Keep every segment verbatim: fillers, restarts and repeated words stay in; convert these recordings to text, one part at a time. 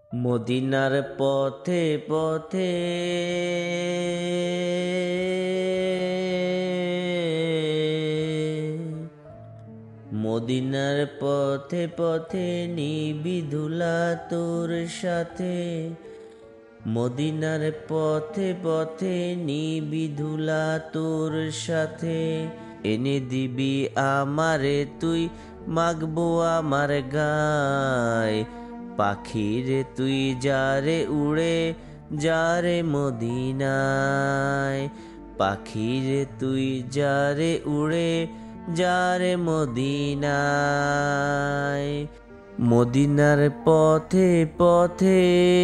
মদিনার পথে পথে মদিনার পথে পথে নিবি ধুলা তোর সাথে। মদিনার পথে পথে নিবি ধুলা তোর সাথে। এনে দিবি আমারে তুই মাগবো আমার গায়। পাখিরে তুই যারে উড়ে যারে মদিনায়। পাখিরে তুই যারে উড়ে যারে মদিনায়। মদিনার পথে পথে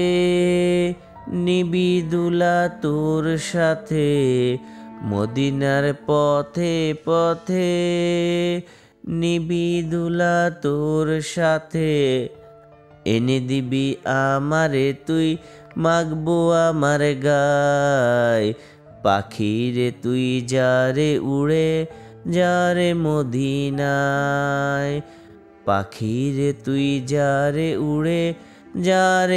নিবি দুলা তোর সাথে। মদিনার পথে পথে নিবি দুলা তোর সাথে। এনে দিবি আমারে তুই মাগবো আমার গায়। পাখিরে তুই যারে উড়ে যারে মদিনায়। পাখিরে তুই যারে উড়ে যারে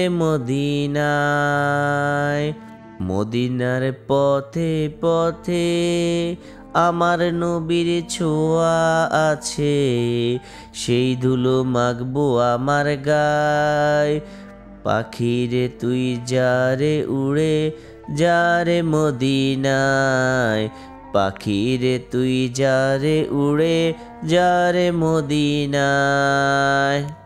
মদিনায়। মদিনার পথে পথে আমার নবীর ছোঁয়া আছে। সেই ধুলো মাগবো আমার গায়। পাখিরে তুই যারে উড়ে যারে মদিনায়। পাখিরে তুই যারে উড়ে যারে মদিনায়।